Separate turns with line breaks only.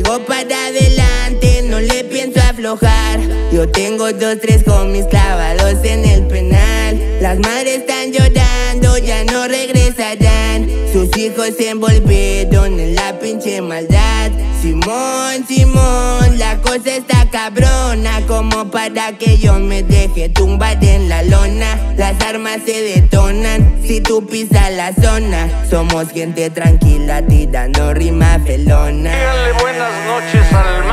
Sigo para adelante, no le pienso aflojar. Yo tengo 2, 3 homies clavados en el penal. Las madres están llorando, ya no regresarán. Sus hijos se envolvieron en la pinche maldad. Simón, Simón, la cosa está cabrona, como para que yo me deje tumbar en la lona. Las armas se detonan si tú pisas la zona. Somos gente tranquila tirando rima felona.
Díganle buenas noches al